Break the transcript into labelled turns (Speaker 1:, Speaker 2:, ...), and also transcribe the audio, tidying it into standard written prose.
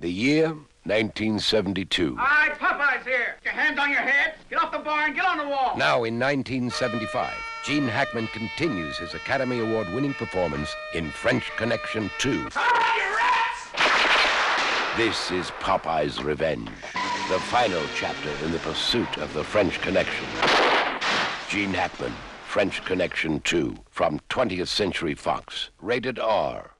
Speaker 1: The year, 1972.
Speaker 2: All right, Popeye's here. Get your hands on your head, get off the bar and get on the wall.
Speaker 1: Now in 1975, Gene Hackman continues his Academy Award-winning performance in French Connection 2.
Speaker 2: Come on, you rats!
Speaker 1: This is Popeye's Revenge, the final chapter in the pursuit of the French Connection. Gene Hackman, French Connection 2, from 20th Century Fox, rated R.